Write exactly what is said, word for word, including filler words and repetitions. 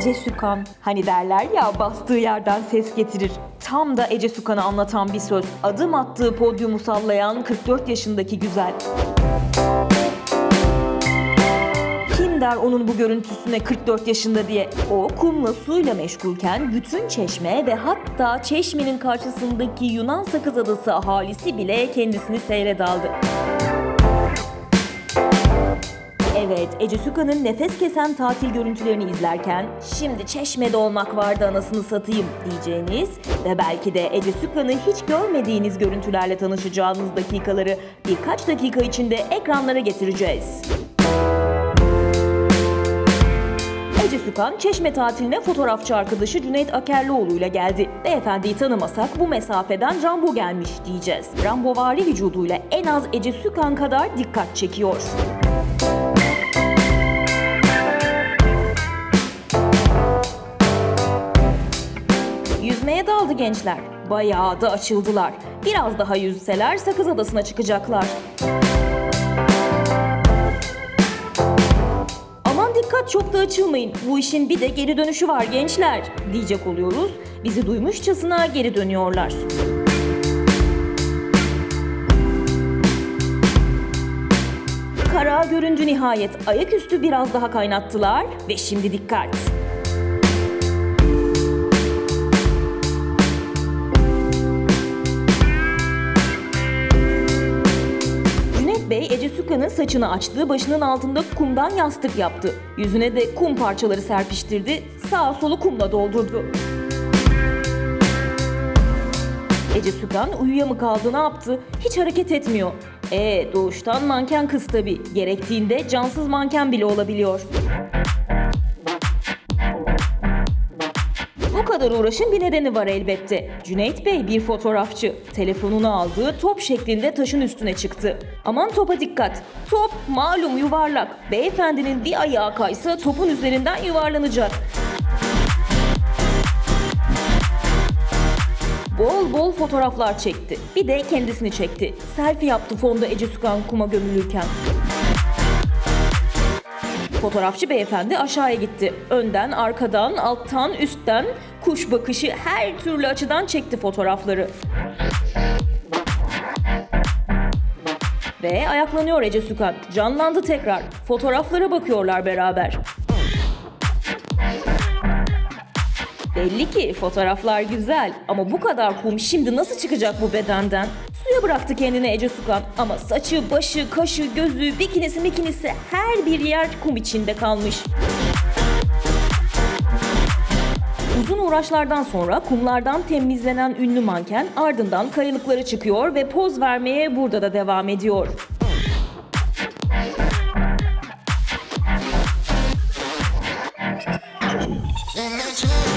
Ece Sükan. Hani derler ya, bastığı yerden ses getirir. Tam da Ece Sükan'ı anlatan bir söz. Adım attığı podyumu sallayan kırk dört yaşındaki güzel. Kim der onun bu görüntüsüne kırk dört yaşında diye? O kumla suyla meşgulken bütün Çeşme ve hatta Çeşme'nin karşısındaki Yunan Sakız Adası ahalisi bile kendisini seyre daldı. Evet, Ece Sükan'ın nefes kesen tatil görüntülerini izlerken şimdi Çeşme'de olmak vardı anasını satayım diyeceğiniz ve belki de Ece Sükan'ı hiç görmediğiniz görüntülerle tanışacağınız dakikaları birkaç dakika içinde ekranlara getireceğiz. Ece Sükan, Çeşme tatiline fotoğrafçı arkadaşı Cüneyt Akerlioğlu ile geldi. Beyefendiyi tanımasak bu mesafeden Rambo gelmiş diyeceğiz. Rambovari vücuduyla en az Ece Sükan kadar dikkat çekiyor. Yüzmeye daldı gençler. Bayağı da açıldılar. Biraz daha yüzseler Sakız Adası'na çıkacaklar. Aman dikkat, çok da açılmayın. Bu işin bir de geri dönüşü var gençler diyecek oluyoruz. Bizi duymuşçasına geri dönüyorlar. Kara göründü nihayet. Ayaküstü biraz daha kaynattılar ve şimdi dikkat. Bey, Ece Sükan'ın saçını açtı, başının altında kumdan yastık yaptı. Yüzüne de kum parçaları serpiştirdi, sağa solu kumla doldurdu. Ece Sükan uyuya mı kaldı, ne yaptı? Hiç hareket etmiyor. Ee, doğuştan manken kız tabii. Gerektiğinde cansız manken bile olabiliyor. Bu kadar uğraşın bir nedeni var elbette. Cüneyt Bey bir fotoğrafçı. Telefonunu aldı, top şeklinde taşın üstüne çıktı. Aman topa dikkat. Top malum yuvarlak. Beyefendinin bir ayağı kaysa topun üzerinden yuvarlanacak. Bol bol fotoğraflar çekti. Bir de kendisini çekti. Selfie yaptı fonda Ece Sükan kuma gömülürken. Fotoğrafçı beyefendi aşağıya gitti. Önden, arkadan, alttan, üstten, kuş bakışı her türlü açıdan çekti fotoğrafları. Ve ayaklanıyor Ece Sükan. Canlandı tekrar. Fotoğraflara bakıyorlar beraber. Belli ki fotoğraflar güzel ama bu kadar kum şimdi nasıl çıkacak bu bedenden? Suya bıraktı kendini Ece Sükan ama saçı, başı, kaşı, gözü, bikinisi mikinisi her bir yer kum içinde kalmış. Uzun uğraşlardan sonra kumlardan temizlenen ünlü manken ardından kayalıklara çıkıyor ve poz vermeye burada da devam ediyor. In the